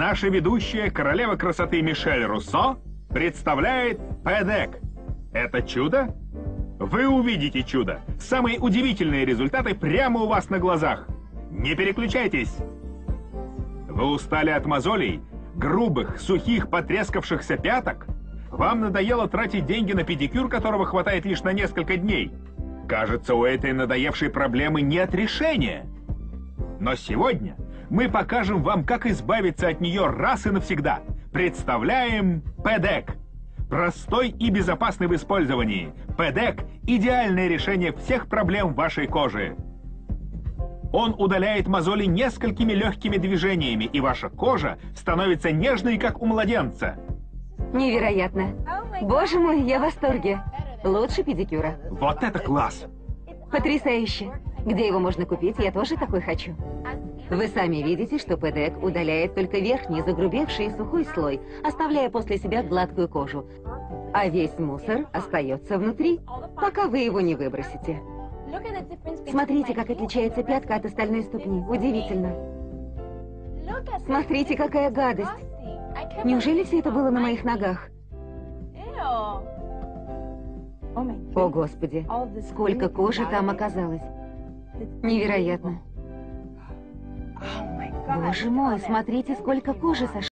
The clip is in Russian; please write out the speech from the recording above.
наша ведущая, королева красоты Мишель Руссо, представляет ПЭДЭК. Это чудо? Вы увидите чудо. Самые удивительные результаты прямо у вас на глазах. Не переключайтесь. Вы устали от мозолей, грубых, сухих, потрескавшихся пяток? Вам надоело тратить деньги на педикюр, которого хватает лишь на несколько дней? Кажется, у этой надоевшей проблемы нет решения. Но сегодня мы покажем вам, как избавиться от нее раз и навсегда. Представляем ПЭДЭК. Простой и безопасный в использовании. ПЭДЭК – идеальное решение всех проблем вашей кожи. Он удаляет мозоли несколькими легкими движениями, и ваша кожа становится нежной, как у младенца. Невероятно. Боже мой, я в восторге. Лучше педикюра. Вот это класс! Потрясающе. Где его можно купить? Я тоже такой хочу. Вы сами видите, что ПЭДЭК удаляет только верхний, загрубевший и сухой слой, оставляя после себя гладкую кожу. А весь мусор остается внутри, пока вы его не выбросите. Смотрите, как отличается пятка от остальной ступни. Удивительно. Смотрите, какая гадость. Неужели все это было на моих ногах? О, Господи, сколько кожи там оказалось. Невероятно. Боже мой, смотрите, сколько кожи сошло.